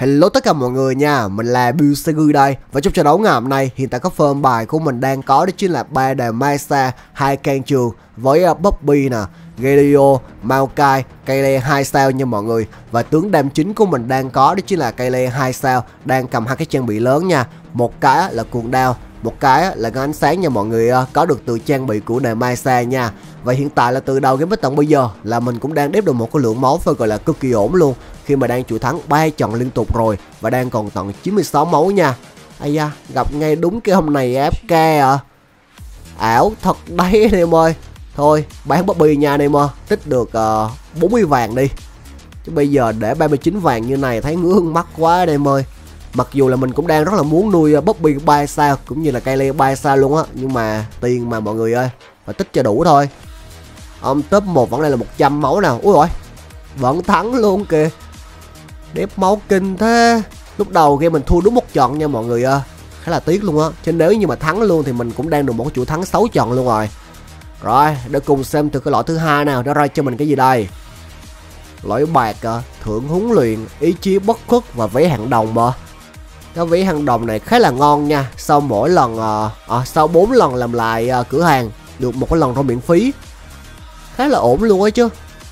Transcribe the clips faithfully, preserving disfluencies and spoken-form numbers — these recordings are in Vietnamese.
Hello tất cả mọi người nha, mình là Bill đây. Và trong trận đấu ngày hôm nay, hiện tại có firm bài của mình đang có đó chính là ba đề Mesa, hai can trường với uh, Bobby nè, Galio, Maokai, Kayle hai sao nha mọi người. Và tướng đam chính của mình đang có đó chính là Kayle hai sao, đang cầm hai cái trang bị lớn nha. Một cái là cuồng đao, một cái là ngân ánh sáng nha mọi người, uh, có được từ trang bị của đề Mesa nha. Và hiện tại là từ đầu game tới tận bây giờ là mình cũng đang đép được một cái lượng máu phải gọi là cực kỳ ổn luôn, khi mà đang chuỗi thắng ba trận liên tục rồi và đang còn tận chín mươi sáu máu nha. Ây da, gặp ngay đúng cái hôm này ép ca à. Ảo thật đấy anh em ơi. Thôi bán Bobby nha anh em ơi, tích được uh, bốn mươi vàng đi. Chứ bây giờ để ba mươi chín vàng như này thấy ngưỡng mắc quá anh em ơi. Mặc dù là mình cũng đang rất là muốn nuôi uh, Bobby ba sao cũng như là Kayle ba sao luôn á, nhưng mà tiền mà mọi người ơi, phải tích cho đủ thôi. Ông top một vẫn đây là một trăm máu nào. Ui rồi, vẫn thắng luôn kìa. Đép máu kinh thế. Lúc đầu game mình thua đúng một trận nha mọi người ơi, khá là tiếc luôn á. Chứ nếu như mà thắng luôn thì mình cũng đang được một chuỗi thắng sáu trận luôn rồi. Rồi, để cùng xem từ cái lõi thứ hai nào nó ra cho mình cái gì đây. Lõi bạc à, thượng huấn luyện, ý chí bất khuất và vé hạng đồng mà. Cái vé hạng đồng này khá là ngon nha. Sau mỗi lần à, à, sau bốn lần làm lại à, cửa hàng được một cái lần rồi miễn phí, khá là ổn luôn ấy chứ.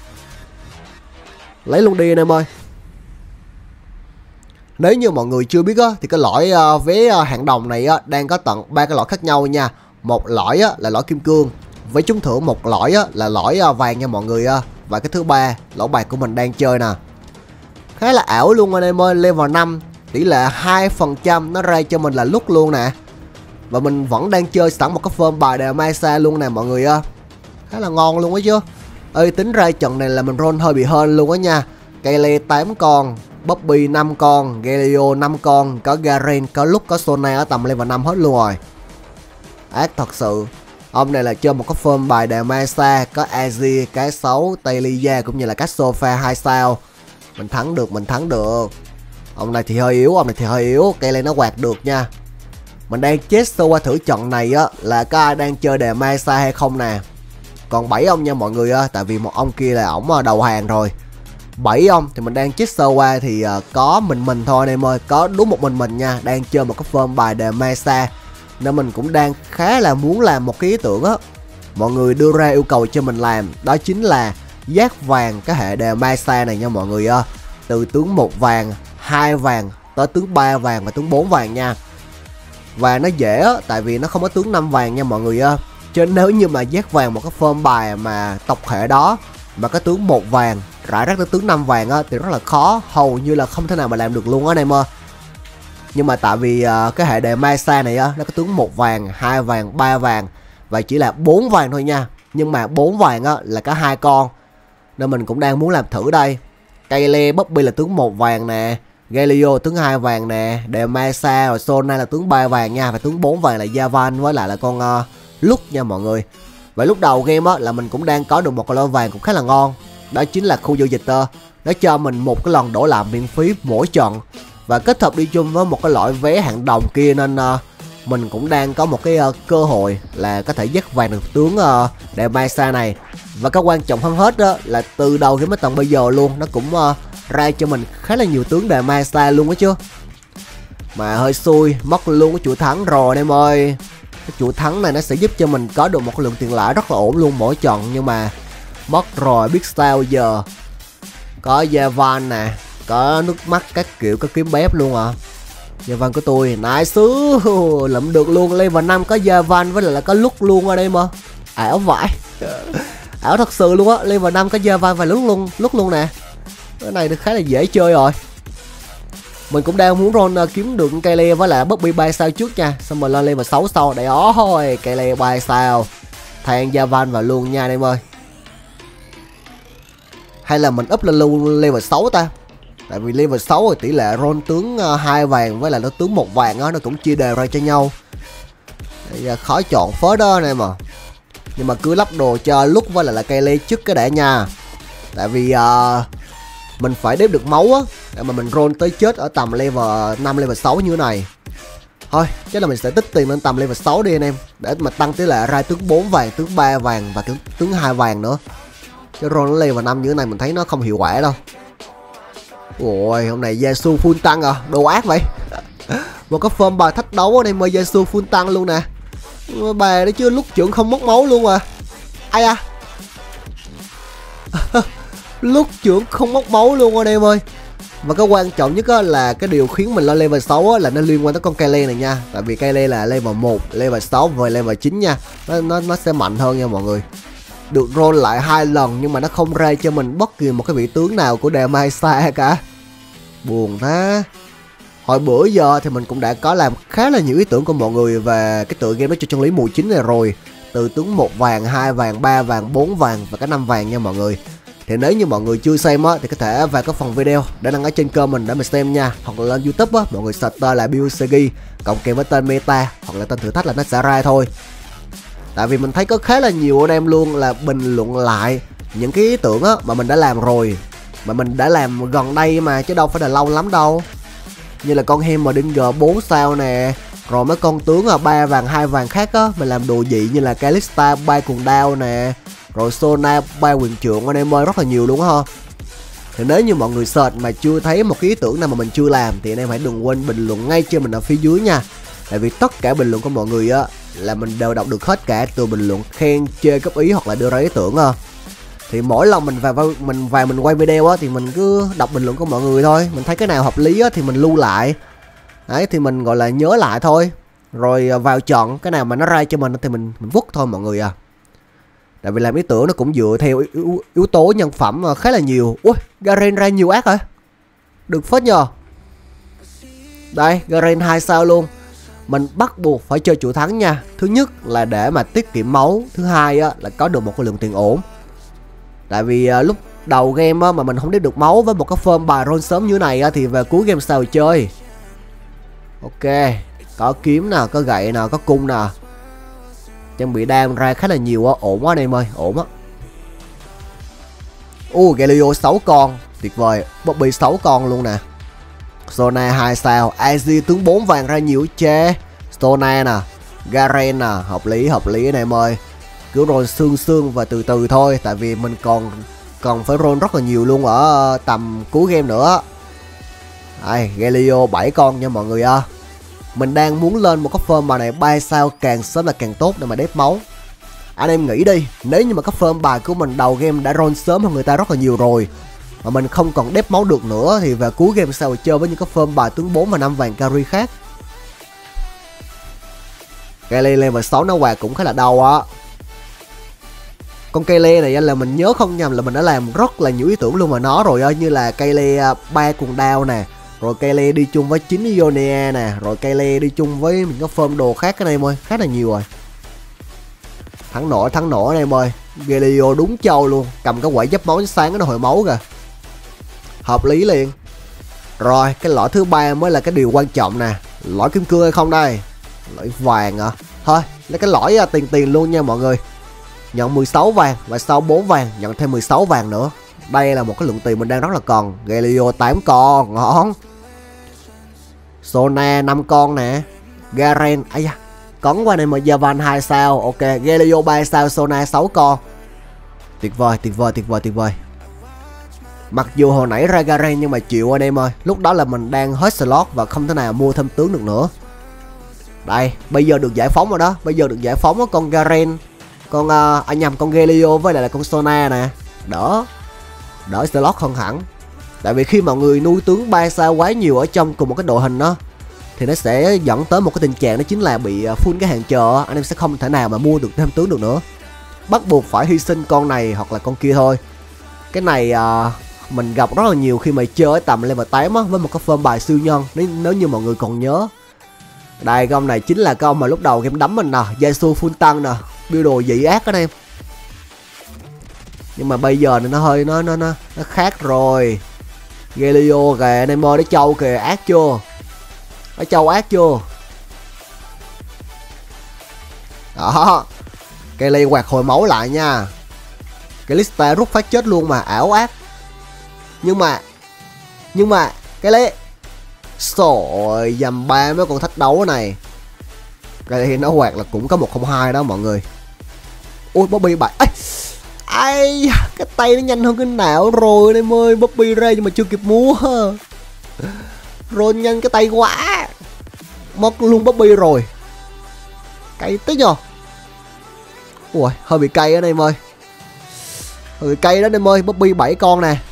Lấy luôn đi anh em ơi. Nếu như mọi người chưa biết á, thì cái lõi uh, vé uh, hạng đồng này á, đang có tận ba cái lõi khác nhau nha. Một lõi á, là lõi kim cương, với trúng thưởng một lõi á, là lõi uh, vàng nha mọi người. Uh. Và cái thứ ba, lõi bạc của mình đang chơi nè, khá là ảo luôn anh em ơi. Level năm, tỷ lệ hai phần trăm nó ra cho mình là lúc luôn nè. Và mình vẫn đang chơi sẵn một cái form bài đề Mesa luôn nè mọi người ơi. Khá là ngon luôn ấy chứ. Ơi tính ra trận này là mình roll hơi bị hên luôn á nha. Kayle tám con, Bobby năm con, Galio năm con, có Garen, có lúc có Sona ở tầm level năm hết luôn rồi. Ác thật sự. Ông này là chơi một cái form bài đề Mesa, có Azi, cái xấu, Talia cũng như là các sofa hai sao. Mình thắng được, mình thắng được. Ông này thì hơi yếu, ông này thì hơi yếu. Kayle nó quạt được nha. Mình đang chết sơ qua thử trận này á, là có ai đang chơi đề Mesa hay không nè. Còn bảy ông nha mọi người ơi, tại vì một ông kia là ổng đầu hàng rồi. Bảy ông thì mình đang chết sơ qua thì uh, có mình mình thôi anh em ơi, có đúng một mình mình nha, đang chơi một cái form bài đề Mesa. Nên mình cũng đang khá là muốn làm một cái ý tưởng á. Mọi người đưa ra yêu cầu cho mình làm, đó chính là giác vàng cái hệ đề Mesa này nha mọi người ơi. Từ tướng một vàng, hai vàng tới tướng ba vàng và tướng bốn vàng nha. Và nó dễ á, tại vì nó không có tướng năm vàng nha mọi người ơi. Chứ nếu như mà giác vàng một cái form bài mà tộc hệ đó mà cái tướng một vàng rải rác tới tướng năm vàng á, thì rất là khó, hầu như là không thể nào mà làm được luôn á anh em ơi. Nhưng mà tại vì uh, cái hệ đề Mesa này á, nó có tướng một vàng, hai vàng, ba vàng và chỉ là bốn vàng thôi nha. Nhưng mà bốn vàng á là có hai con, nên mình cũng đang muốn làm thử đây. Kayle, Bobby là tướng một vàng nè, Galio tướng hai vàng nè, đề Mesa rồi Sona là tướng ba vàng nha, và tướng bốn vàng là Javan với lại là con uh, lúc nha mọi người. Và lúc đầu game á là mình cũng đang có được một cái lô vàng cũng khá là ngon, đó chính là khu giao dịch. Nó cho mình một cái lần đổ làm miễn phí mỗi trận, và kết hợp đi chung với một cái loại vé hạng đồng kia, nên uh, mình cũng đang có một cái uh, cơ hội là có thể dắt vàng được tướng uh, đề Mesa này. Và cái quan trọng hơn hết đó là từ đầu game tới tận bây giờ luôn, nó cũng uh, ra cho mình khá là nhiều tướng đề Mesa luôn á chứ. Mà hơi xui, mất luôn cái chuỗi thắng rồi em ơi. Cái chuỗi thắng này nó sẽ giúp cho mình có được một lượng tiền lãi rất là ổn luôn mỗi trận, nhưng mà mất rồi biết sao giờ. Có Javan nè, có nước mắt các kiểu, có kiếm bếp luôn à. Javan của tôi nice, lụm được luôn. Level năm có Javan với lại là có lúc luôn ở đây mà. Ảo vãi. Ảo thật sự luôn á. Level năm có Javan và lúc luôn, lúc luôn nè. Cái này khá là dễ chơi rồi. Mình cũng đang muốn roll uh, kiếm được Kayle với lại Bobby ba sao trước nha, xong rồi lên level sáu sau. Để ó thôi, Kayle ba sao thay Javan vào luôn nha anh em ơi. Hay là mình up lên luôn level sáu ta. Tại vì level sáu rồi tỷ lệ roll tướng uh, hai vàng với lại nó tướng một vàng đó, nó cũng chia đều ra cho nhau. Bây khó chọn phết đó anh em à. Nhưng mà cứ lắp đồ cho lúc với lại là Kayle trước cái đã nha. Tại vì uh, mình phải đếm được máu á, để mà mình roll tới chết ở tầm level năm, level sáu như thế này. Thôi, chắc là mình sẽ tích tiền lên tầm level sáu đi anh em, để mà tăng tỷ lệ ra tướng bốn vàng, tướng ba vàng và tướng hai vàng nữa. Chứ roll level năm như thế này mình thấy nó không hiệu quả đâu. Ôi hôm nay Yasuo full tăng à, đồ ác vậy. Một cái form bài thách đấu ở đây mời Yasuo full tăng luôn nè. Bà đấy chưa, lúc trưởng không mất máu luôn à. Ai à. Lúc trưởng không mất máu luôn anh em ơi. Và cái quan trọng nhất á, là cái điều khiến mình lên level sáu á, là nó liên quan tới con Kaylee này nha. Tại vì Kaylee là level một, level sáu và level chín nha. Nó, nó, nó sẽ mạnh hơn nha mọi người. Được roll lại hai lần nhưng mà nó không ra cho mình bất kỳ một cái vị tướng nào của Demacia cả. Buồn thế. Hồi bữa giờ thì mình cũng đã có làm khá là nhiều ý tưởng của mọi người về cái tựa game đó cho chân lý mùa chín này rồi. Từ tướng một vàng, hai vàng, ba vàng, bốn vàng và cả năm vàng nha mọi người. Thì nếu như mọi người chưa xem á thì có thể vào cái phần video để đăng ở trên kênh mình để mà xem nha. Hoặc là lên YouTube á, mọi người search tên là Biosegi cộng kèm với tên meta hoặc là tên thử thách là nó sẽ ra thôi. Tại vì mình thấy có khá là nhiều anh em luôn là bình luận lại những cái ý tưởng á mà mình đã làm rồi, mà mình đã làm gần đây mà chứ đâu phải là lâu lắm đâu. Như là con Heimerdinger bốn sao nè, rồi mấy con tướng à ba vàng hai vàng khác á mình làm đồ dị như là Kalista ba cuồng đao nè, rồi Sona ba quyền trượng anh em ơi, rất là nhiều luôn ha. Thì nếu như mọi người search mà chưa thấy một cái ý tưởng nào mà mình chưa làm thì anh em hãy đừng quên bình luận ngay cho mình ở phía dưới nha. Tại vì tất cả bình luận của mọi người á là mình đều đọc được hết cả, từ bình luận khen, chê, góp ý hoặc là đưa ra ý tưởng á. Thì mỗi lần mình vào mình vào mình quay video á thì mình cứ đọc bình luận của mọi người thôi, mình thấy cái nào hợp lý á thì mình lưu lại. Đấy thì mình gọi là nhớ lại thôi. Rồi vào chọn cái nào mà nó ra cho mình thì mình mình vứt thôi mọi người à. Tại vì làm ý tưởng nó cũng dựa theo yếu, yếu, yếu tố nhân phẩm khá là nhiều. Ui, Garen ra nhiều ác hả? Được phết nhờ. Đây, Garen hai sao luôn. Mình bắt buộc phải chơi chủ thắng nha. Thứ nhất là để mà tiết kiệm máu, thứ hai á là có được một cái lượng tiền ổn. Tại vì uh, lúc đầu game á, mà mình không biết được máu với một cái form bài roll sớm như này á, thì về cuối game sao chơi. Ok, có kiếm nè, có gậy nè, có cung nè. Trang bị đam ra khá là nhiều á, ổn quá anh em ơi, ổn á. Uh, Galio sáu con, tuyệt vời. Bobby sáu con luôn nè. Sona hai sao, a giê tướng bốn vàng ra nhiều chê. Sona nè, Garen nè, hợp lý hợp lý anh em ơi. Cứ roll xương xương và từ từ thôi, tại vì mình còn còn phải roll rất là nhiều luôn ở tầm cuối game nữa. Đây, Galio bảy con nha mọi người ơi. Mình đang muốn lên một cái form bài này ba sao càng sớm là càng tốt để mà đép máu. Anh em nghĩ đi, nếu như mà cái form bài của mình đầu game đã roll sớm hơn người ta rất là nhiều rồi, mà mình không còn đép máu được nữa thì về cuối game sao chơi với những cái form bài tướng bốn và năm vàng carry khác. Kaylee level sáu nó quạt cũng khá là đau á. Con Kaylee này là mình nhớ không nhầm là mình đã làm rất là nhiều ý tưởng luôn mà nó rồi á, như là Kaylee ba cuồng đao nè, rồi Kaylee đi chung với chín Ionia nè, rồi Kaylee đi chung với mình có form đồ khác cái này em ơi, khá là nhiều rồi. Thắng nổi thắng nổi anh em ơi. Galio đúng châu luôn, cầm cái quẩy dấp máu sáng nó hồi máu kìa. Hợp lý liền. Rồi cái lõi thứ ba mới là cái điều quan trọng nè. Lõi kim cương hay không đây? Lõi vàng à? Thôi lấy cái lõi tiền tiền luôn nha mọi người. Nhận mười sáu vàng và sau bốn vàng nhận thêm mười sáu vàng nữa. Đây là một cái lượng tiền mình đang rất là còn. Galio tám con, ngon. Sona năm con nè. Garen, ấy da, cấn qua này mà Javan hai sao. Ok, Galio ba sao, Sona sáu con. Tuyệt vời, tuyệt vời, tuyệt vời, tuyệt vời. Mặc dù hồi nãy ra Garen nhưng mà chịu anh em ơi. Lúc đó là mình đang hết slot và không thể nào mua thêm tướng được nữa. Đây, bây giờ được giải phóng rồi đó. Bây giờ được giải phóng đó, con Garen. Con, uh, anh nhầm, con Galio với lại là con Sona nè. Đỡ Đỡ slot hơn hẳn. Tại vì khi mọi người nuôi tướng ba sao quá nhiều ở trong cùng một cái đội hình đó thì nó sẽ dẫn tới một cái tình trạng đó chính là bị full cái hàng chờ. Anh em sẽ không thể nào mà mua được thêm tướng được nữa. Bắt buộc phải hy sinh con này hoặc là con kia thôi. Cái này uh, mình gặp rất là nhiều khi mà chơi ở tầm level tám á, với một cái form bài siêu nhân, nếu, nếu như mọi người còn nhớ. Đây, con này chính là con mà lúc đầu game đấm mình nè, Yasuo full tăng nè, build đồ dị ác anh em. Nhưng mà bây giờ thì nó hơi nó nó nó, nó khác rồi. Galio kìa anh em ơi, nó trâu kìa, ác chưa? Nó trâu ác chưa? Đó. Kaylee quạt hồi máu lại nha. Kalista rút phát chết luôn mà, ảo ác. Nhưng mà Nhưng mà Kaylee rồi dầm ba mấy con thách đấu này. Kaylee nó quạt là cũng có một không hai đó mọi người. Ui Bobby bảy. Ai, cái tay nó nhanh hơn cái não rồi anh em ơi. Bobby ra nhưng mà chưa kịp mua. Rồi nhanh cái tay quá. Mất luôn Bobby rồi. Cay tích rồi. Ui, hơi bị cay anh em ơi. Hơi bị cay đó anh em ơi. Bobby bảy con nè.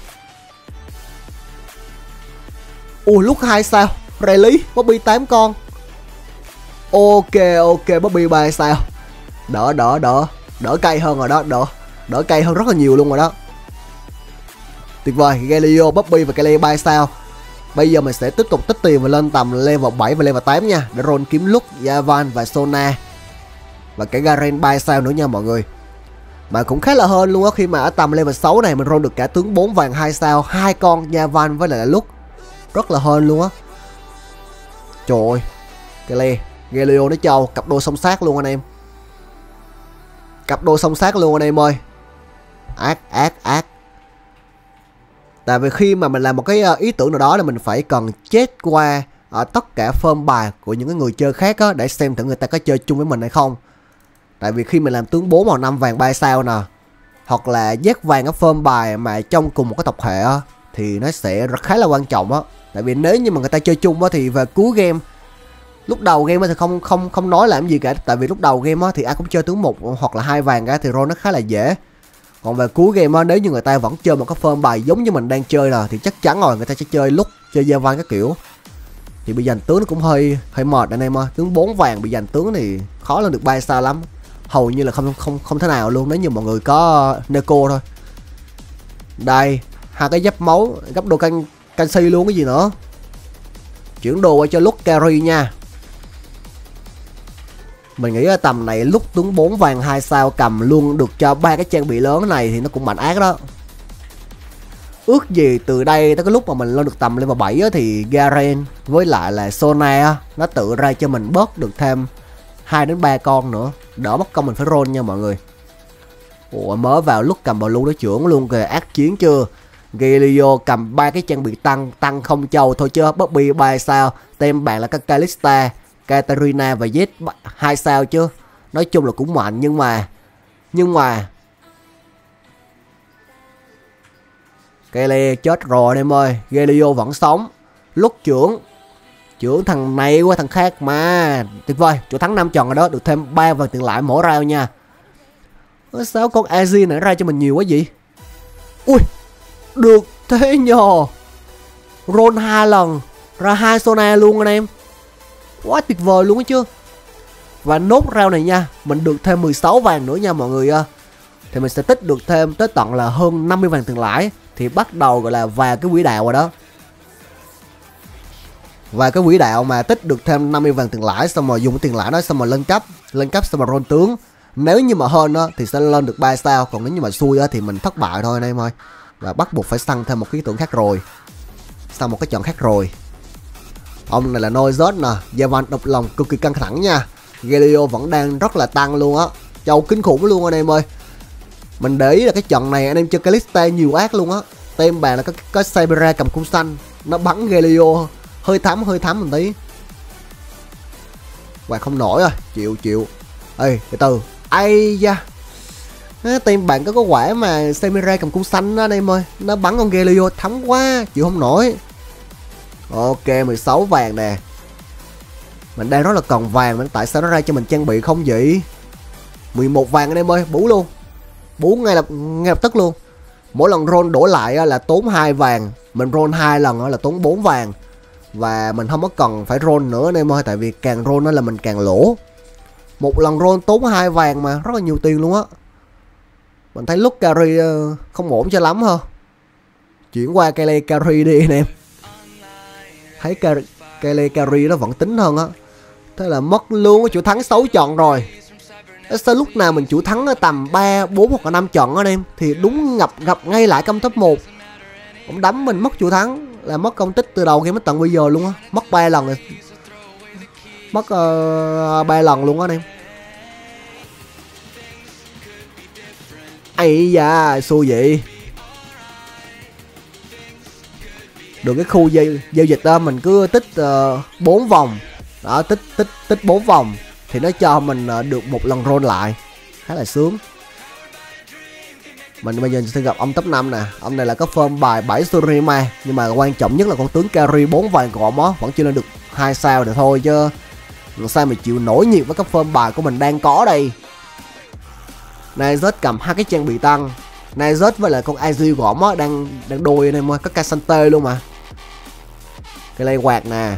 Ui, lúc hai sao. Rè lý, Bobby tám con. Ok, ok, Bobby ba sao. Đỡ, đỡ, đỡ. Đỡ cay hơn rồi đó, đỡ. Đỡ cay hơn rất là nhiều luôn rồi đó. Tuyệt vời, Galio, Bobby và Kelly ba sao. Bây giờ mình sẽ tiếp tục tích tiền và lên tầm level bảy và level tám nha. Để roll kiếm lúc, Yavan và Sona. Và cả Garen ba sao nữa nha mọi người. Mà cũng khá là hên luôn á. Khi mà ở tầm level sáu này mình roll được cả tướng bốn vàng hai sao, hai con Yavan với lại là lúc. Rất là hên luôn á. Trời ơi, Kelly, Galio nó trâu, cặp đôi song sát luôn anh em. Cặp đôi song sát luôn anh em ơi. Ác, ác, ác. Tại vì khi mà mình làm một cái ý tưởng nào đó là mình phải cần check qua ở tất cả form bài của những cái người chơi khác á, để xem thử người ta có chơi chung với mình hay không. Tại vì khi mình làm tướng bốn màu năm vàng ba sao nè, hoặc là dét vàng ở form bài mà trong cùng một cái tộc hệ á, thì nó sẽ rất khá là quan trọng á. Tại vì nếu như mà người ta chơi chung á thì về cuối game, lúc đầu game thì không không không nói làm gì cả. Tại vì lúc đầu game á thì ai cũng chơi tướng một hoặc là hai vàng cả thì roll nó khá là dễ. Còn về cuối game á, nếu như người ta vẫn chơi một cái form bài giống như mình đang chơi là thì chắc chắn rồi người ta sẽ chơi lúc chơi gia văn các kiểu. Thì bị giành tướng nó cũng hơi hơi mệt anh em ơi. Tướng bốn vàng bị giành tướng thì khó lên được ba sao lắm. Hầu như là không không không thể nào luôn nếu như mọi người có Neko thôi. Đây, hai cái giáp máu gấp đồ can canxi luôn cái gì nữa. Chuyển đồ qua cho lúc carry nha. Mình nghĩ ở tầm này lúc tướng bốn vàng hai sao cầm luôn được cho ba cái trang bị lớn này thì nó cũng mạnh ác đó. Ước gì từ đây tới cái lúc mà mình lên được tầm level bảy á, thì Garen với lại là Sona nó tự ra cho mình bớt được thêm hai đến ba con nữa, đỡ mất công mình phải roll nha mọi người. Ủa, mới vào lúc cầm bào lưu đối trưởng luôn kìa, ác chiến chưa. Galio cầm ba cái trang bị tăng tăng không châu thôi chứ. Bobby ba sao, tem bạn là các Kalista, Katarina và Z hai sao chứ. Nói chung là cũng mạnh nhưng mà nhưng mà Kelly chết rồi em ơi. Galio vẫn sống. Lúc trưởng trưởng thằng này qua thằng khác mà. Tuyệt vời, chỗ thắng năm tròn rồi đó. Được thêm ba vàng tiền lại mỗi round nha. Sao con Azi này ra cho mình nhiều quá vậy? Ui, được thế nhờ. Roll hai lần ra hai Sona luôn anh em. Quá tuyệt vời luôn á chứ. Và nốt round này nha, mình được thêm mười sáu vàng nữa nha mọi người. Thì mình sẽ tích được thêm tới tận là hơn năm mươi vàng tiền lãi. Thì bắt đầu gọi là vào cái quỹ đạo rồi đó. Và cái quỹ đạo mà tích được thêm năm mươi vàng tiền lãi, xong rồi dùng cái tiền lãi đó xong rồi lên cấp. Lên cấp xong rồi roll tướng. Nếu như mà hên đó thì sẽ lên được ba sao. Còn nếu như mà xui đó thì mình thất bại thôi anh em ơi. Và bắt buộc phải săn thêm một cái ý tưởng khác rồi. Săn một cái chọn khác rồi. Ông này là Noizot nè. Yavan độc lòng cực kỳ căng thẳng nha. Galio vẫn đang rất là tăng luôn á. Châu kinh khủng luôn anh em ơi. Mình để ý là cái trận này anh em chơi Kalista nhiều ác luôn á. Tem bàn là có, có Saibera cầm cung xanh. Nó bắn Galio hơi thấm hơi thấm một tí. Và không nổi rồi. Chịu chịu. Ê từ từ. Ây da. Tem bạn có có quả mà Saibera cầm cung xanh đó anh em ơi. Nó bắn con Galio thấm quá. Chịu không nổi. Ok, mười sáu vàng nè. Mình đang rất là cần vàng mà tại sao nó ra cho mình trang bị không vậy? mười một vàng anh em ơi, bú luôn. Bú ngay lập ngay lập tức luôn. Mỗi lần roll đổ lại là tốn hai vàng. Mình roll hai lần là tốn bốn vàng. Và mình không có cần phải roll nữa anh em ơi, tại vì càng roll nó là mình càng lỗ. Một lần roll tốn hai vàng mà rất là nhiều tiền luôn á. Mình thấy lúc carry không ổn cho lắm ha. Chuyển qua Kelly carry đi anh em. Thấy Kelly carry nó vẫn tính hơn á. Thế là mất luôn cái chủ thắng sáu trận rồi. Sao lúc nào mình chủ thắng ở tầm ba, bốn hoặc là năm trận anh em thì đúng ngập gặp ngay lại công top một. Ông đấm mình mất chủ thắng là mất công tích từ đầu game đến tận bây giờ luôn á. Mất ba lần rồi. Mất ba uh, lần luôn á anh em. Ây da, xui vậy. Được cái khu giao, giao dịch đó mình cứ tích bốn uh, vòng. Đó, tích tích tích bốn vòng thì nó cho mình uh, được một lần roll lại. Khá là sướng. Mình bây giờ sẽ gặp ông top năm nè. Ông này là có form bài bảy Surima, nhưng mà quan trọng nhất là con tướng carry bốn vàng của ông á vẫn chưa lên được hai sao nữa thôi chứ. Làm sao mà chịu nổi nhiệt với các form bài của mình đang có đây. Này rớt cầm hai cái trang bị tăng. Này rớt với lại con i giê của ông á đang đang đôi anh em ơi, có Casante luôn mà. Cái lay quạt nè.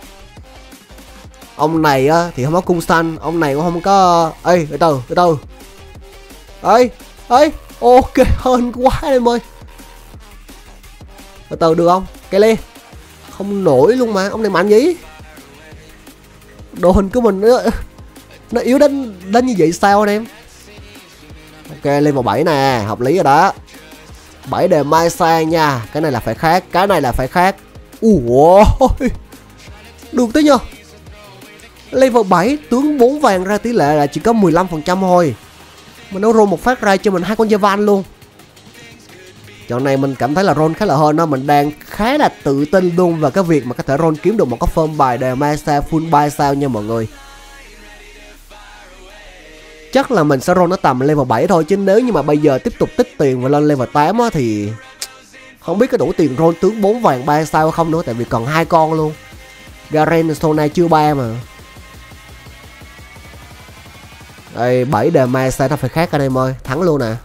Ông này á thì không có cung xanh, ông này cũng không có. Ê từ từ từ từ. Ê ê ok hơn quá em ơi. Từ từ được không? Cái lê không nổi luôn mà, ông này mạnh gì? Đồ hình của mình nó, nó yếu đến đến như vậy sao anh em? Ok level bảy nè, hợp lý rồi đó. bảy đề mai sang nha, cái này là phải khác, cái này là phải khác. Ủa được tới nhờ. Level bảy tướng bốn vàng ra tỷ lệ là chỉ có mười lăm phần trăm thôi. Mà nó roll một phát ra cho mình hai con Javan luôn. Chỗ này mình cảm thấy là roll khá là hơn đó. Mình đang khá là tự tin luôn vào cái việc mà có thể roll kiếm được một cái form bài đề mai sao full buy sao nha mọi người. Chắc là mình sẽ roll nó tầm level bảy thôi, chứ nếu như mà bây giờ tiếp tục tích tiền và lên level tám á, thì không biết có đủ tiền roll tướng bốn vàng ba sao không nữa, tại vì còn hai con luôn. Garen Sona chưa ba mà. Đây bảy đề mai sao nó phải khác anh em ơi, thắng luôn nè.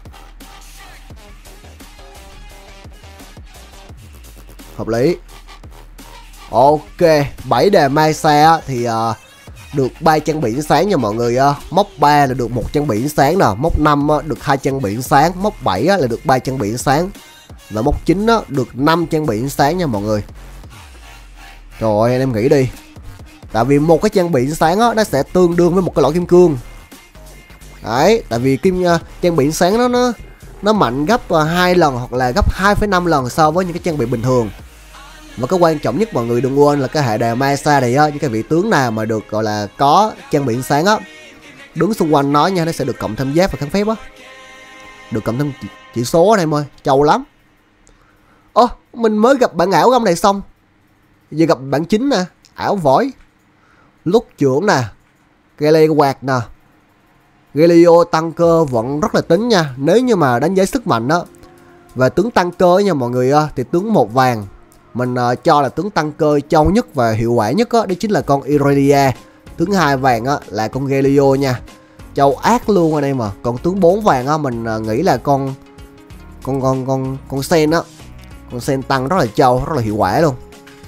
Hợp lý. Ok, bảy đề mai sao thì uh, được ba trang bị ánh sáng nha mọi người. uh, Mốc ba là được một trang bị ánh sáng nè, mốc năm uh, được hai trang bị ánh sáng, mốc bảy uh, là được ba trang bị ánh sáng, và mốc chín uh, được năm trang bị ánh sáng nha mọi người. Trời ơi anh em nghĩ đi. Tại vì một cái trang bị ánh sáng uh, nó sẽ tương đương với một cái lỗ kim cương. Đấy, tại vì kim uh, trang bị ánh sáng nó nó nó mạnh gấp uh, hai lần hoặc là gấp hai phẩy năm lần so với những cái trang bị bình thường. Và cái quan trọng nhất mọi người đừng quên là cái hệ đề Mesa này á, những cái vị tướng nào mà được gọi là có trang bị ánh sáng á, đứng xung quanh nó nha, nó sẽ được cộng thêm giáp và kháng phép á, được cộng thêm chỉ số này em ơi, trâu lắm. Ơ, mình mới gặp bản ảo gông này xong, giờ gặp bản chính nè, ảo vỏi, lúc trưởng nè, Gale quạt nè, Galio tăng cơ vẫn rất là tính nha, nếu như mà đánh giá sức mạnh á. Và tướng tăng cơ nha mọi người á, thì tướng một vàng mình uh, cho là tướng tăng cơ trâu nhất và hiệu quả nhất á, đó chính là con Irelia. Tướng hai vàng á là con Galio nha, trâu ác luôn anh em à. Còn tướng bốn vàng á mình uh, nghĩ là con con con con con sen á, con sen tăng rất là trâu, rất là hiệu quả luôn.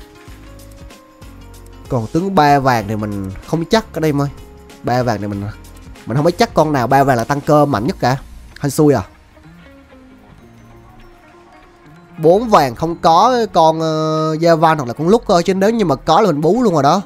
Còn tướng ba vàng thì mình không chắc ở đây em ơi, ba vàng này mình mình không biết chắc con nào ba vàng là tăng cơ mạnh nhất cả, hên xui à. Bốn vàng không có con uh, Javan hoặc là con lúc cơ, chứ nếu như mà có là mình bú luôn rồi đó.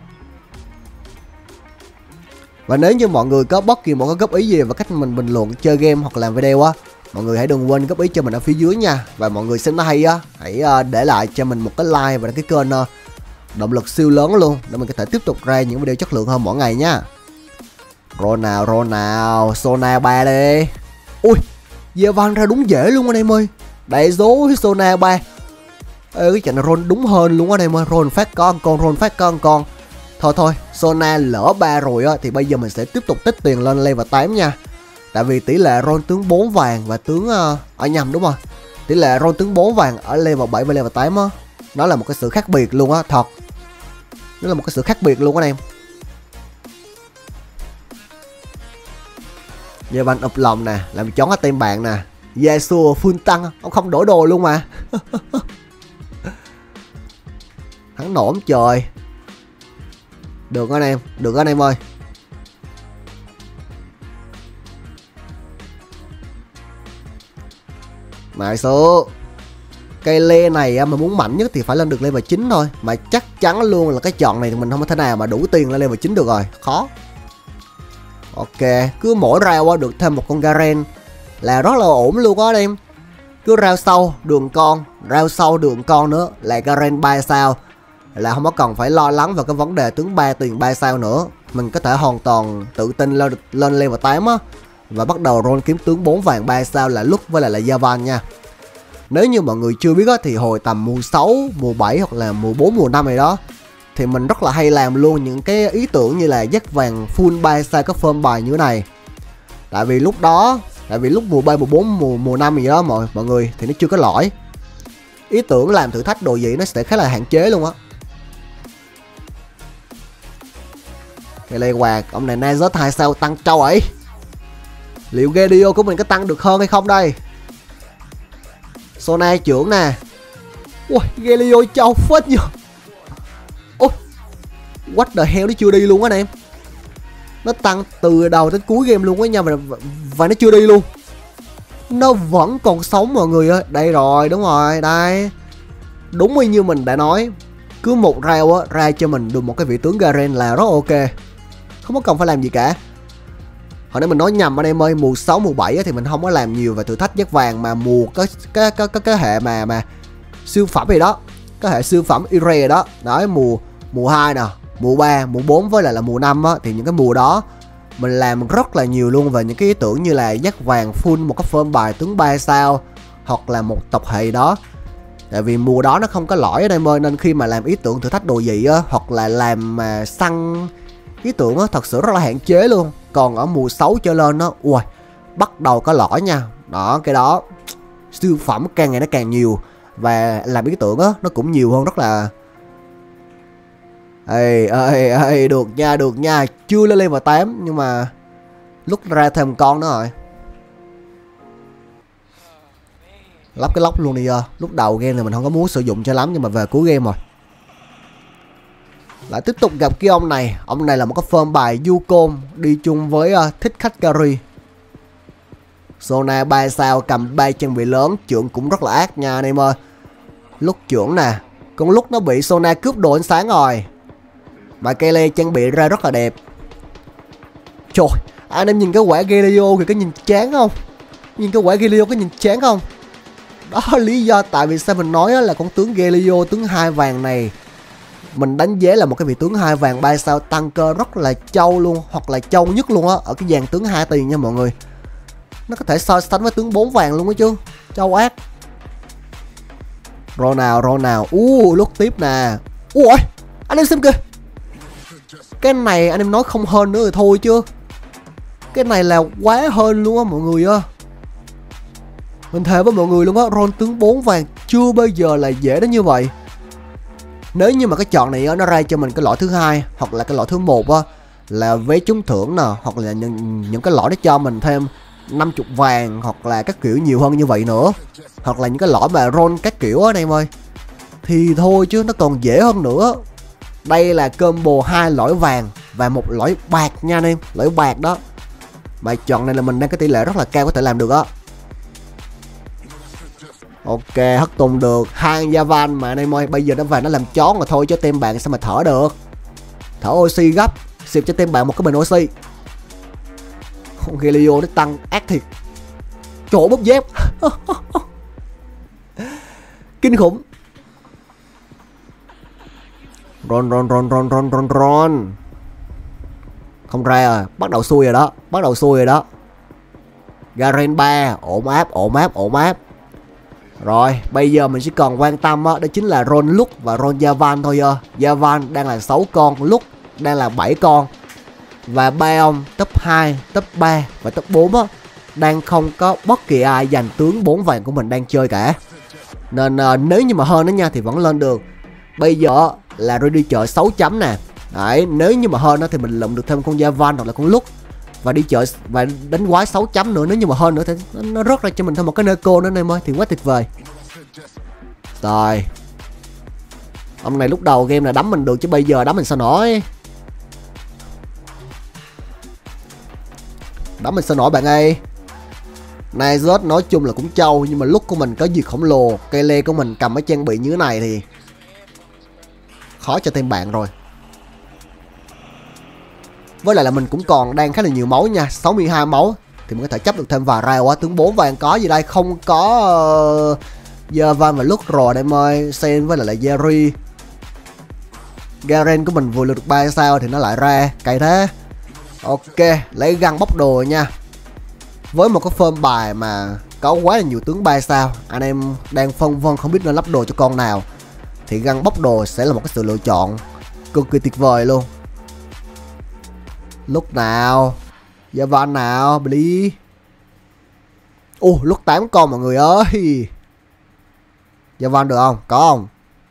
Và nếu như mọi người có bất kỳ một cái góp ý gì về cách mình bình luận chơi game hoặc làm video á, mọi người hãy đừng quên góp ý cho mình ở phía dưới nha. Và mọi người xem nó hay á, hãy uh, để lại cho mình một cái like và đăng ký kênh, uh, động lực siêu lớn luôn để mình có thể tiếp tục ra những video chất lượng hơn mỗi ngày nha. Rồi nào, rồi nào, Sona ba đi. Ui, Javan ra đúng dễ luôn anh em ơi. Đại dối Sona ba. Ê, cái trận này roll đúng hơn luôn á anh em ơi, roll phát con con roll phát con con. Thôi thôi, Sona lỡ ba rồi á thì bây giờ mình sẽ tiếp tục tích tiền lên level tám nha. Tại vì tỷ lệ roll tướng bốn vàng và tướng uh, ở nhầm đúng rồi. Tỷ lệ roll tướng bốn vàng ở level bảy và level tám á, nó là một cái sự khác biệt luôn á, thật. Nó là một cái sự khác biệt luôn anh em. Giờ bạn ụp lòng nè, làm chón ở tem bạn nè. Yasuo full tăng, ông không đổi đồ luôn mà. Hắn nổm trời. Được anh em, được anh em ơi. Mày số cây lê này mà muốn mạnh nhất thì phải lên được level chín thôi. Mà chắc chắn luôn là cái chọn này thì mình không có thể nào mà đủ tiền lên level chín được rồi, khó. Ok, cứ mỗi round được thêm một con Garen là rất là ổn luôn á anh em. Cứ round sau đường con, round sau đường con nữa là Garen ba sao, là không có cần phải lo lắng về cái vấn đề tướng ba tiền ba sao nữa. Mình có thể hoàn toàn tự tin lên lên level tám á, và bắt đầu roll kiếm tướng bốn vàng ba sao là lúc với lại là Javan nha. Nếu như mọi người chưa biết á, thì hồi tầm mùa sáu, mùa bảy hoặc là mùa bốn, mùa năm này đó, thì mình rất là hay làm luôn những cái ý tưởng như là dắt vàng full ba sao các form bài như thế này. Tại vì lúc đó Tại vì lúc mùa ba, mùa bốn, mùa mùa năm gì đó mọi mọi người thì nó chưa có lõi. Ý tưởng làm thử thách đồ gì nó sẽ khá là hạn chế luôn á. Cái lê quạt, ông này Nazut hai sao tăng trâu ấy. Liệu Gadio của mình có tăng được hơn hay không đây? Sona trưởng nè. Ui, Gadio trâu phết nhờ. Ôi, what the hell, nó chưa đi luôn á anh em. Nó tăng từ đầu đến cuối game luôn á nha, và, và nó chưa đi luôn. Nó vẫn còn sống mọi người ơi. Đây rồi, đúng rồi, đây. Đúng như mình đã nói, cứ một round á ra cho mình được một cái vị tướng Garen là rất ok. Không có cần phải làm gì cả. Hồi nãy mình nói nhầm anh em ơi, mùa sáu, mùa bảy thì mình không có làm nhiều về thử thách giác vàng, mà mùa cái cái cái cái, cái hệ mà mà siêu phẩm gì đó, cái hệ siêu phẩm Ire đó. Đấy, mùa mùa hai nè, mùa ba, mùa bốn với lại là mùa năm á, thì những cái mùa đó mình làm rất là nhiều luôn về những cái ý tưởng như là giác vàng full một cái form bài tướng ba sao hoặc là một tập hệ đó. Tại vì mùa đó nó không có lõi ở đây ơi, nên khi mà làm ý tưởng thử thách đồ gì á, hoặc là làm mà săn ý tưởng á, thật sự rất là hạn chế luôn. Còn ở mùa sáu trở lên á, ui, bắt đầu có lõi nha. Đó, cái đó siêu phẩm càng ngày nó càng nhiều, và làm ý tưởng á nó cũng nhiều hơn rất là. Ê ê ê, được nha, được nha. Chưa lên level tám nhưng mà lúc ra thêm con nữa rồi. Lắp cái lóc luôn đi giờ. Lúc đầu game thì mình không có muốn sử dụng cho lắm, nhưng mà về cuối game rồi. Lại tiếp tục gặp cái ông này. Ông này là một cái form bài Yukon đi chung với uh, thích khách carry. Sona ba sao, cầm ba trang bị lớn, trưởng cũng rất là ác nha anh em ơi. Lúc trưởng nè, con lúc nó bị Sona cướp đồ ánh sáng rồi, mà Kaylee trang bị ra rất là đẹp. Trời, anh em nhìn cái quả Galio kìa, cái nhìn chán không? Nhìn cái quả Galio cái nhìn chán không? Đó là lý do tại vì sao mình nói là con tướng Galio, tướng hai vàng này mình đánh giá là một cái vị tướng hai vàng ba sao tăng cơ rất là trâu luôn, hoặc là trâu nhất luôn á, ở cái dàn tướng hai tiền nha mọi người. Nó có thể so sánh với tướng bốn vàng luôn á chứ. Trâu ác. Rồi nào, rồi nào. Uh, lúc tiếp nè. Ui, anh em xem kìa. Cái này anh em nói không hên nữa rồi thôi chứ. Cái này là quá hên luôn á mọi người á. Mình thề với mọi người luôn á, Ron tướng bốn vàng chưa bao giờ là dễ đến như vậy. Nếu như mà cái chọn này á, nó ra cho mình cái loại thứ hai hoặc là cái loại thứ một á, là vé trúng thưởng nè, hoặc là những, những cái lõi nó cho mình thêm năm mươi vàng, hoặc là các kiểu nhiều hơn như vậy nữa, hoặc là những cái lõi mà roll các kiểu á anh em ơi, thì thôi chứ nó còn dễ hơn nữa. Đây là combo hai lõi vàng và một lõi bạc nha anh em, lõi bạc đó. Mà chọn này là mình đang có tỷ lệ rất là cao có thể làm được á. Ok, hất tung được hai Yavan mà anh em ơi, bây giờ nó về nó làm chón rồi thôi chứ tem bạn sao mà thở được. Thở oxy gấp, xịp cho tem bạn một cái bình oxy. Con Galio nó tăng ác thiệt. Chỗ bóp dép. Kinh khủng. Ron ron ron ron ron ron ron. Không ra rồi, bắt đầu xui rồi đó, bắt đầu xui rồi đó. Garen ba, ổn áp, ổn áp, ổn áp. Rồi, bây giờ mình chỉ còn quan tâm đó, đó chính là Ron Lúc và Ron Yavan thôi. Yavan đang là sáu con, Lúc đang là bảy con. Và ba ông top hai, top ba và top bốn á, đang không có bất kỳ ai giành tướng bốn vàng của mình đang chơi cả. Nên uh, nếu như mà hơn đó nha thì vẫn lên được. Bây giờ là rồi đi chợ sáu chấm nè. Đấy, nếu như mà hơn đó thì mình lụm được thêm con Yavan hoặc là con Lúc. Và đi chợ và đánh quái sáu chấm nữa. Nếu như mà hơn nữa thì nó rớt ra cho mình thêm một cái Neko nữa em ơi, thì quá tuyệt vời. Rồi, ông này lúc đầu game là đấm mình được, chứ bây giờ đấm mình sao nổi. Đấm mình sao nổi bạn ơi. Nazut nói chung là cũng trâu, nhưng mà lúc của mình có gì khổng lồ, cây lê của mình cầm cái trang bị như thế này thì khó cho thêm bạn rồi. Với lại là mình cũng còn đang khá là nhiều máu nha, sáu mươi hai máu thì mình có thể chấp được thêm vài round á. Tướng bốn vàng có gì đây, không có uh, Yavan và lúc rồi em ơi. Sen với lại là Jerry. Garen của mình vừa được ba sao thì nó lại ra, cày thế. Ok, lấy găng bóc đồ nha. Với một cái form bài mà có quá là nhiều tướng ba sao, anh em đang phân vân không biết nên lắp đồ cho con nào, thì găng bóc đồ sẽ là một cái sự lựa chọn cực kỳ tuyệt vời luôn. Lúc nào Yavan nào, Bli. Ồ, lúc tám con mọi người ơi. Gia Van được không? Có không?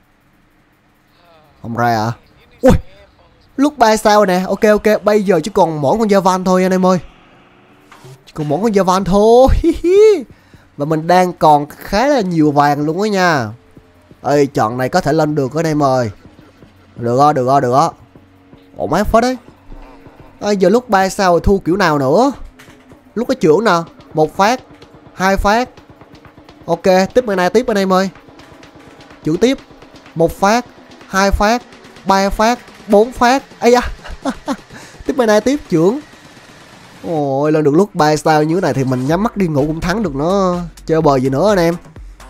Không ra à? Ui, lúc ba sao nè. Ok ok, bây giờ chỉ còn mỗi con Gia Van thôi anh em ơi. Chỉ còn mỗi con Gia Van thôi. Và mình đang còn khá là nhiều vàng luôn á nha. Ê, trận này có thể lên được anh em ơi. Được á, được á, được á. Ổn mát phết đấy. Ê, giờ lúc ba sao rồi thu kiểu nào nữa? Lúc cái trưởng nè, một phát, hai phát. Ok, tiếp bên này tiếp anh em ơi. Chữ tiếp, một phát, hai phát, ba phát, bốn phát. Ây da. Tiếp bên này tiếp trưởng. Ôi, lên được lúc ba sao như thế này thì mình nhắm mắt đi ngủ cũng thắng được nó. Chơi bời gì nữa anh em.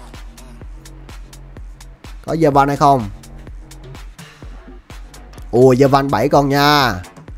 Có Gia Van hay không? Ui, Gia Van bảy con nha.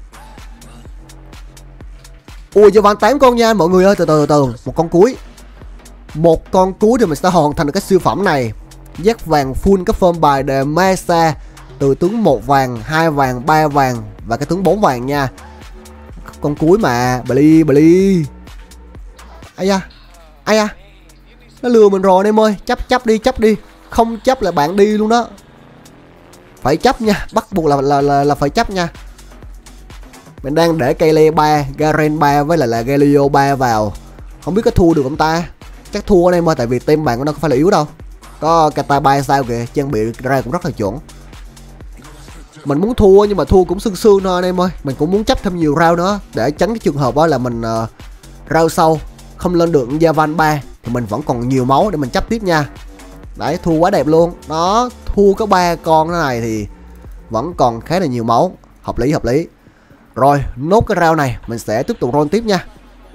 Ui, Gia Van tám con nha mọi người ơi. Từ từ từ từ, một con cuối. Một con cuối thì mình sẽ hoàn thành được cái siêu phẩm này. Giác vàng full cái form bài để Mesa. Từ tướng một vàng, hai vàng, ba vàng và cái tướng bốn vàng nha. Con cuối mà, Bli Bli. Ai da. Ai da. Nó lừa mình rồi anh em ơi. Chấp chấp đi, chấp đi. Không chấp là bạn đi luôn đó. Phải chấp nha, bắt buộc là là là, là phải chấp nha. Mình đang để cây le ba, Garen ba với lại là Galio ba vào. Không biết có thua được không ta? Chắc thua anh em ơi, tại vì team bạn của nó không phải là yếu đâu. Có Kata ba sao kìa, trang bị ra cũng rất là chuẩn. Mình muốn thua nhưng mà thua cũng sương sương thôi anh em ơi. Mình cũng muốn chấp thêm nhiều round nữa để tránh cái trường hợp đó là mình uh, round sau không lên được Gia Van ba thì mình vẫn còn nhiều máu để mình chấp tiếp nha. Đấy, thua quá đẹp luôn. Đó, thua có ba con thế này thì vẫn còn khá là nhiều máu. Hợp lý hợp lý. Rồi, nốt cái round này mình sẽ tiếp tục roll tiếp nha.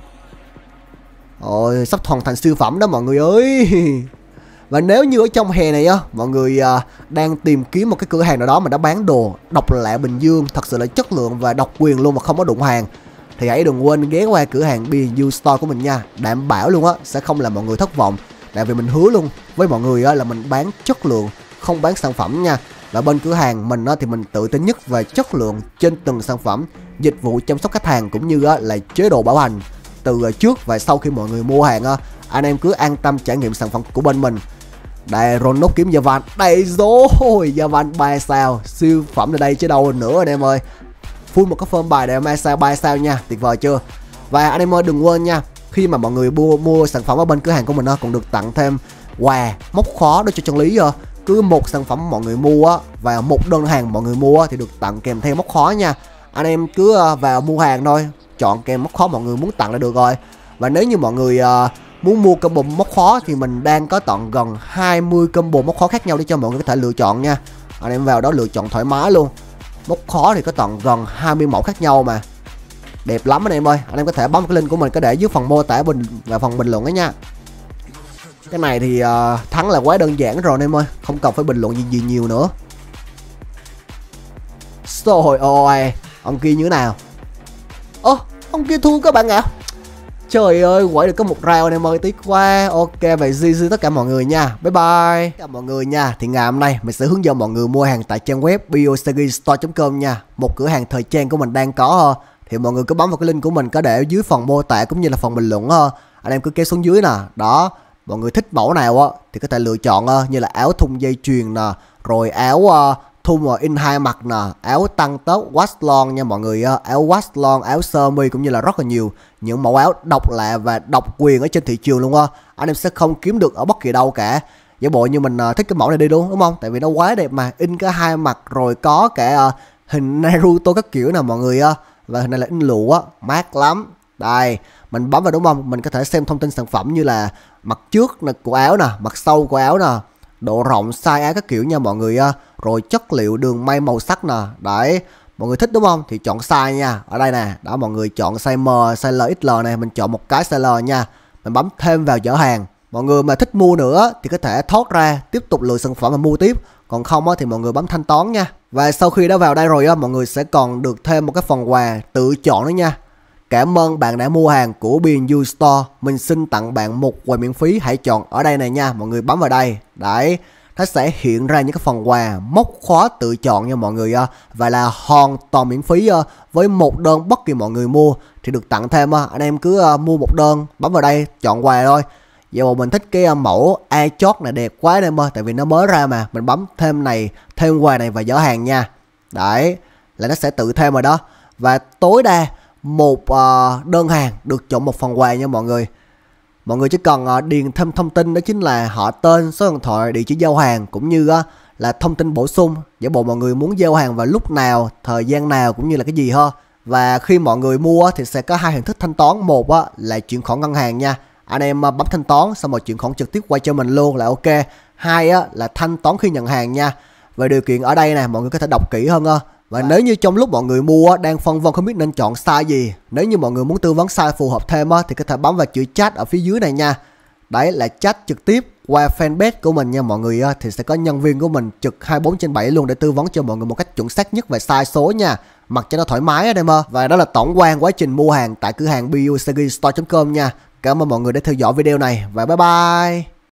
Ôi, sắp hoàn thành siêu phẩm đó mọi người ơi. Và nếu như ở trong hè này á, mọi người à, đang tìm kiếm một cái cửa hàng nào đó mà đã bán đồ độc lạ Bình Dương, thật sự là chất lượng và độc quyền luôn mà không có đụng hàng, thì hãy đừng quên ghé qua cửa hàng bê en u Store của mình nha. Đảm bảo luôn á, sẽ không làm mọi người thất vọng. Tại vì mình hứa luôn với mọi người á, là mình bán chất lượng, không bán sản phẩm nha. Và bên cửa hàng mình á, thì mình tự tin nhất về chất lượng trên từng sản phẩm, dịch vụ chăm sóc khách hàng cũng như á, là chế độ bảo hành từ trước và sau khi mọi người mua hàng á. Anh em cứ an tâm trải nghiệm sản phẩm của bên mình. Đây, roll nốt kiếm Gia Van. Đây rồi, Gia Van ba sao. Siêu phẩm ở đây chứ đâu nữa anh em ơi. Full một cái form bài để Mesa ba sao nha. Tuyệt vời chưa? Và anh em ơi đừng quên nha, khi mà mọi người mua mua sản phẩm ở bên cửa hàng của mình á, còn được tặng thêm quà móc khó đó cho chân lý. Cứ một sản phẩm mọi người mua á, và một đơn hàng mọi người mua á, thì được tặng kèm theo móc khó nha. Anh em cứ vào mua hàng thôi, chọn kèm móc khó mọi người muốn tặng là được rồi. Và nếu như mọi người uh, muốn mua combo móc khó thì mình đang có tận gần hai mươi combo móc khó khác nhau để cho mọi người có thể lựa chọn nha. Anh em vào đó lựa chọn thoải mái luôn. Móc khó thì có tận gần hai mươi mẫu khác nhau mà. Đẹp lắm anh em ơi. Anh em có thể bấm cái link của mình có để dưới phần mô tả bình và phần bình luận đó nha. Cái này thì uh, thắng là quá đơn giản rồi anh em ơi, không cần phải bình luận gì gì nhiều nữa. Rồi ôi, ông kia như thế nào? Ơ, oh, ông kia thua các bạn ạ. Trời ơi, quẩy được có một round anh em ơi, tiếc quá. Ok, vậy gi gi tất cả mọi người nha. Bye bye. Tất cả mọi người nha, thì ngày hôm nay mình sẽ hướng dẫn mọi người mua hàng tại trang web biosagi store chấm com nha. Một cửa hàng thời trang của mình đang có. Thì mọi người cứ bấm vào cái link của mình có để dưới phần mô tả cũng như là phần bình luận. Anh em cứ kéo xuống dưới nè. Đó, mọi người thích mẫu nào á thì có thể lựa chọn như là áo thun dây chuyền nè, rồi áo thun in hai mặt nè, áo tăng tớp wash long nha mọi người, áo wash long, áo sơ mi cũng như là rất là nhiều những mẫu áo độc lạ và độc quyền ở trên thị trường luôn á. Anh em sẽ không kiếm được ở bất kỳ đâu cả. Giả bộ như mình thích cái mẫu này đi luôn đúng không? Tại vì nó quá đẹp mà, in cả hai mặt rồi có cả hình Naruto các kiểu nè mọi người. Và hình này là in lụa á, mát lắm. Đây, mình bấm vào đúng không? Mình có thể xem thông tin sản phẩm như là mặt trước của áo nè, mặt sau của áo nè, độ rộng, size áo các kiểu nha mọi người. Rồi chất liệu, đường may, màu sắc nè. Đấy, mọi người thích đúng không? Thì chọn size nha. Ở đây nè, đó mọi người chọn size M, size L, ích lờ này. Mình chọn một cái size L nha. Mình bấm thêm vào giỏ hàng. Mọi người mà thích mua nữa thì có thể thoát ra, tiếp tục lựa sản phẩm và mua tiếp. Còn không thì mọi người bấm thanh toán nha. Và sau khi đã vào đây rồi á, mọi người sẽ còn được thêm một cái phần quà tự chọn nữa nha. Cảm ơn bạn đã mua hàng của bê en u Store. Mình xin tặng bạn một quà miễn phí, hãy chọn ở đây này nha. Mọi người bấm vào đây. Đấy, nó sẽ hiện ra những cái phần quà móc khóa tự chọn nha mọi người. Và là hoàn toàn miễn phí, với một đơn bất kỳ mọi người mua thì được tặng thêm. Anh em cứ mua một đơn, bấm vào đây chọn quà thôi. Vậy mà mình thích cái mẫu A chót này đẹp quá anh em ơi, tại vì nó mới ra mà. Mình bấm thêm này, thêm quà này và giỏ hàng nha. Đấy, là nó sẽ tự thêm rồi đó. Và tối đa một uh, đơn hàng được chọn một phần quà nha mọi người. Mọi người chỉ cần uh, điền thêm thông tin, đó chính là họ tên, số điện thoại, địa chỉ giao hàng, cũng như uh, là thông tin bổ sung giả bộ mọi người muốn giao hàng vào lúc nào, thời gian nào, cũng như là cái gì ha. Và khi mọi người mua thì sẽ có hai hình thức thanh toán. Một uh, là chuyển khoản ngân hàng nha, anh em uh, bấm thanh toán xong rồi chuyển khoản trực tiếp qua cho mình luôn là ok. Hai uh, là thanh toán khi nhận hàng nha. Về điều kiện ở đây nè, mọi người có thể đọc kỹ hơn uh. Và nếu như trong lúc mọi người mua đang phân vân không biết nên chọn size gì, nếu như mọi người muốn tư vấn size phù hợp thêm thì có thể bấm vào chữ chat ở phía dưới này nha. Đấy là chat trực tiếp qua fanpage của mình nha mọi người. Thì sẽ có nhân viên của mình trực hai mươi bốn trên bảy luôn để tư vấn cho mọi người một cách chuẩn xác nhất về size số nha, mặc cho nó thoải mái em ơi. Và đó là tổng quan quá trình mua hàng tại cửa hàng busagi store chấm com nha. Cảm ơn mọi người đã theo dõi video này và bye bye.